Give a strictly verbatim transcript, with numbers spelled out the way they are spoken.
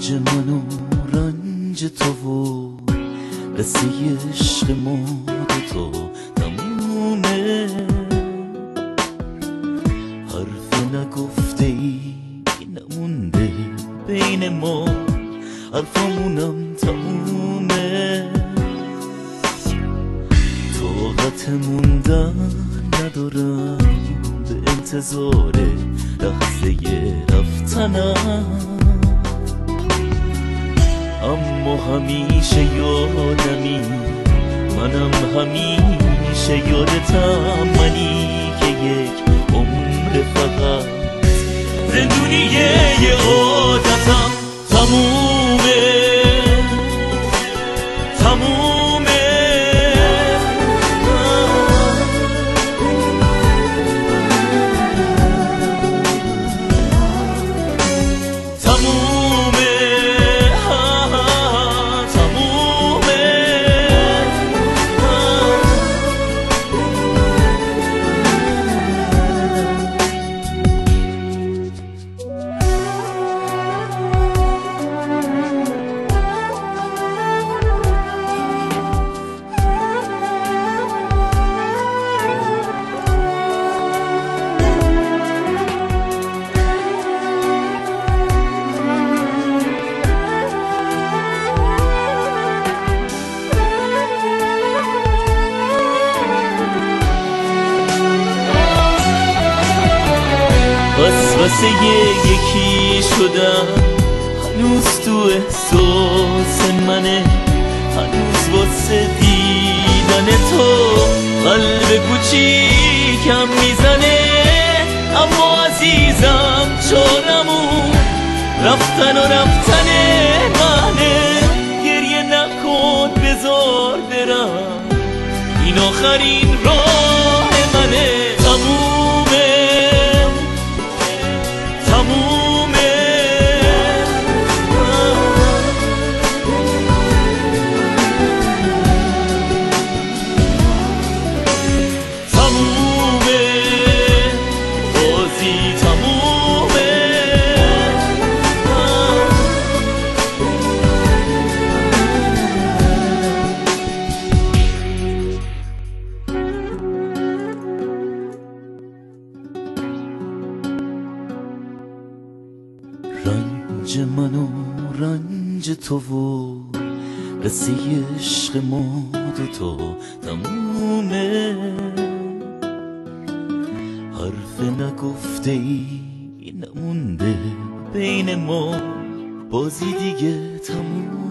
رنج من و رنج تو و قصه عشق ما دوتا تمومه. حرف نگفته ای نمونده بین ما، حرفامونم تمومه. طاقت موندن ندارم به انتظار لحظه رفتنم، اما همیشه یادمی، منم همیشه یادتم، منی که یک عمر فقط زندونی یه عادتم تمومه تمومه. بس واسه یکی شدم، هنوز تو احساس منه، هنوز واسه دیدن تو قلب کوچیکم میزنه. اما عزیزم چارمون رفتن و رفتن منه، گریه نکن بذار برم، این آخرین راه منه. تمومه تمومه تمومه بازی تمومه. رنج من و رنج تو و قصه عشق ما دوتا تمومه. حرف نگفته ای نمونده بین ما، بازی دیگه تمومه.